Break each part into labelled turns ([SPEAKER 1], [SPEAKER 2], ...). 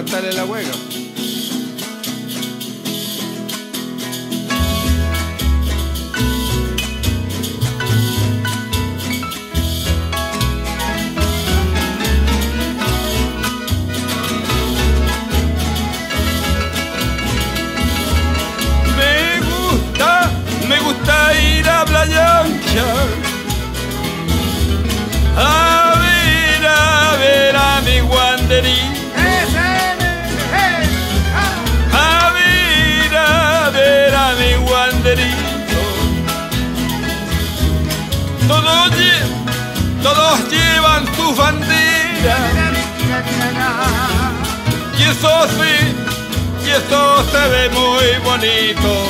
[SPEAKER 1] cantarle la hueca.
[SPEAKER 2] Me gusta ir a Playa Ancha a ver a mi guanderín, a ver a mi guanderito. Todos llevan sus banderas y eso se ve muy bonito.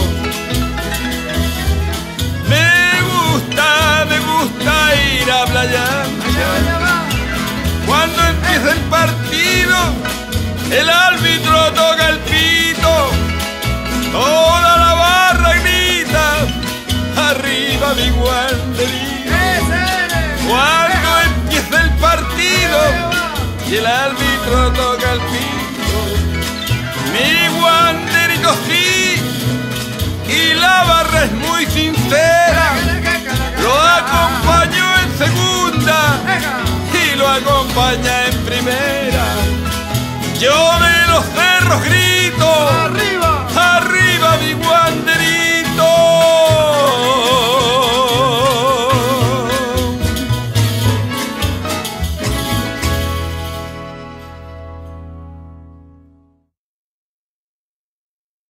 [SPEAKER 2] Me gusta ir a Playa Ancha. Cuando empieza el partido, el árbitro toca el pito, toda la barra grita, arriba mi guanderito. Cuando empieza el partido y el árbitro toca el pito, mi guanderito sí, y la barra es muy sincera. Lo acompañó en segunda y lo acompaña en primera. Yo me lo sé